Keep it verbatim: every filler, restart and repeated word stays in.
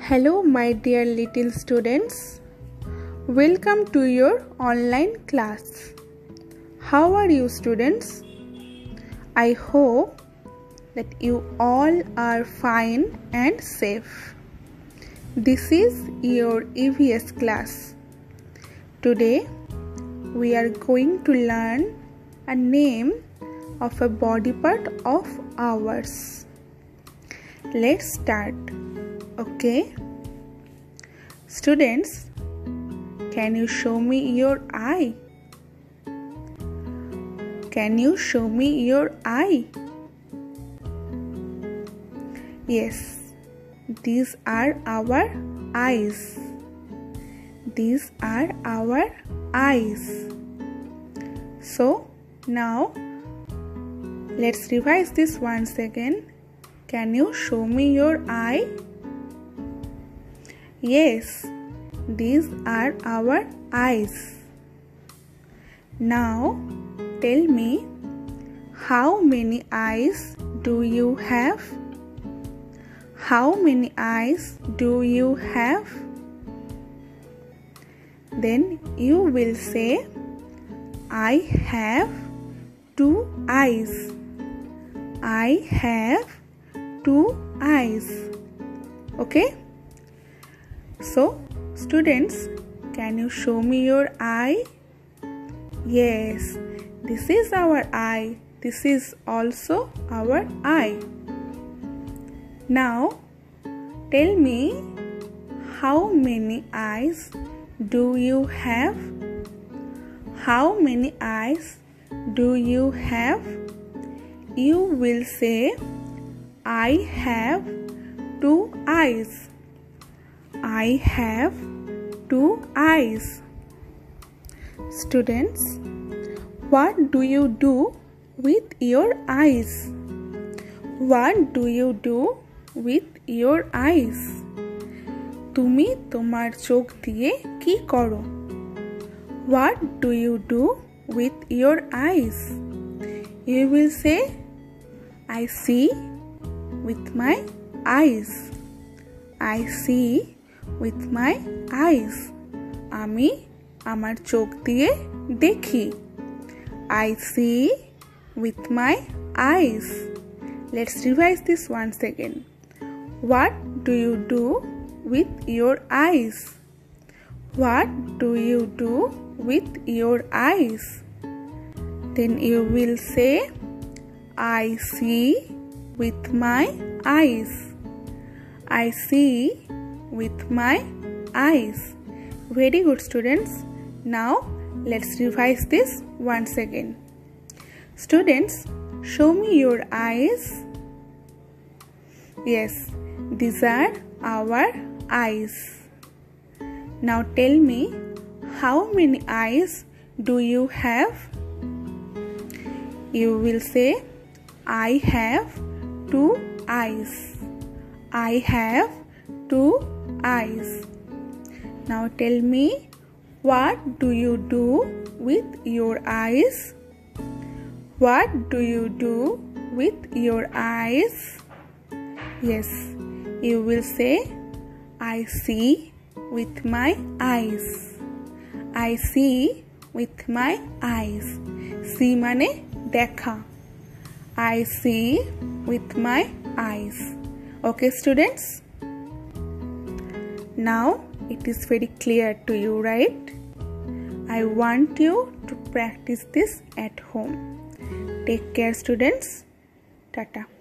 Hello my dear little students, welcome to your online class. How are you students? I hope that you all are fine and safe. This is your E V S class. Today we are going to learn a name of a body part of ours. Let's start. Okay, students, can you show me your eye? Can you show me your eye? Yes, these are our eyes. These are our eyes. So now let's revise this once again. Can you show me your eye? Yes, these are our eyes. Now tell me, how many eyes do you have? How many eyes do you have? Then you will say, I have two eyes. I have two eyes. Okay? So, students, can you show me your eye? Yes, this is our eye. This is also our eye. Now, tell me, how many eyes do you have? How many eyes do you have? You will say, I have two eyes. I have two eyes. Students, what do you do with your eyes? What do you do with your eyes? তুমি তোমার চোখ দিয়ে কি করো? What do you do with your eyes? You will say, I see with my eyes. I see with my eyes. আমি আমার চোখ দিয়ে দেখি. I see with my eyes. Let's revise this once again. What do you do with your eyes? What do you do with your eyes? Then you will say, I see with my eyes. I see with my eyes. Very good, students. Now let's revise this once again. Students, show me your eyes. Yes, these are our eyes. Now tell me, how many eyes do you have? You will say, I have two eyes. I have two eyes. Now tell me, what do you do with your eyes? What do you do with your eyes? Yes, you will say, I see with my eyes. I see with my eyes. See mane dekha. I see with my eyes. Okay, students? Now it is very clear to you, right? I want you to practice this at home. Take care, students. Tata.